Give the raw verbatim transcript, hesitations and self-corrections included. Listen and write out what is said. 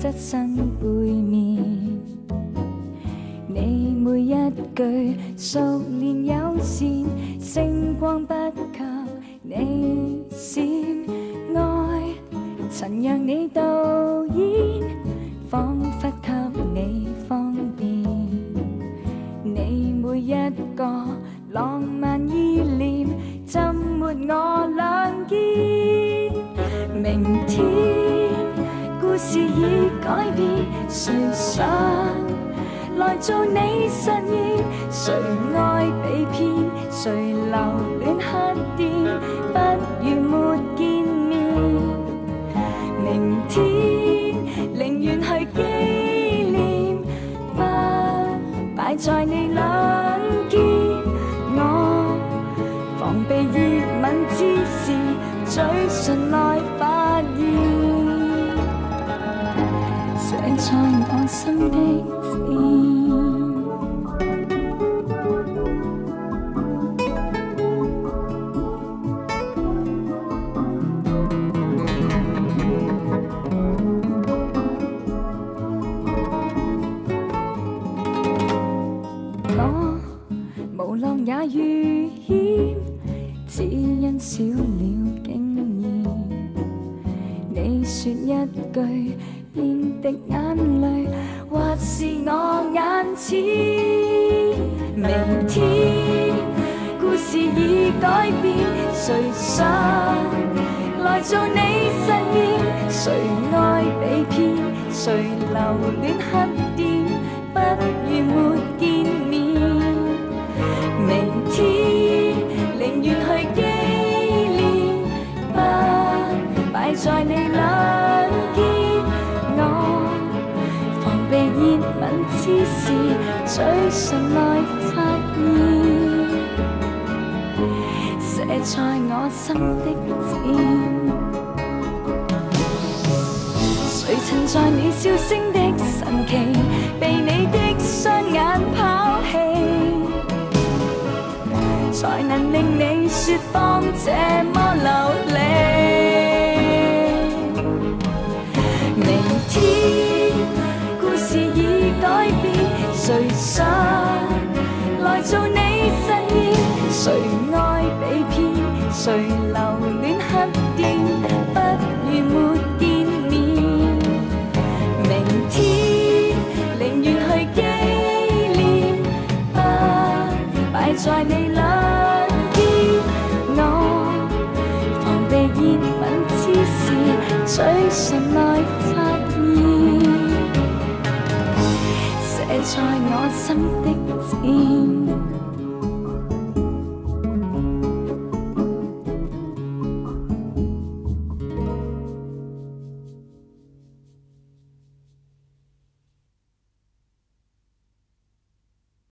側身背面。你每一句熟練友善，星光不及你閃。愛曾讓你導演，彷彿給你方便。你每一個浪漫意念，浸沒我兩肩。明天故事已改變，誰想來做你實驗？誰愛被騙？誰留戀黑店？不如沒見面。明天寧願去紀念，不擺在你兩肩。我防備熱吻之時，嘴唇來發現，寫在我心的字。無浪也遇險，只因少了經驗。你說一句，便滴眼淚，或是我眼淺。明天故事已改變，誰想來做你實驗？誰愛被騙？誰留戀黑店？不如沒見面。明天寧願去紀念，不擺在你兩肩。我防備熱吻之時，嘴唇來發現，寫在我心的字。誰曾在你笑聲的神奇，被你的雙眼拋棄？才能令你說謊這麼流利。明天故事已改變，誰想來做你實驗？誰愛被騙？誰留戀黑店？不如沒見面。明天寧願去紀念，不擺在你兩熱吻之時，嘴唇來發現，寫在我心的字。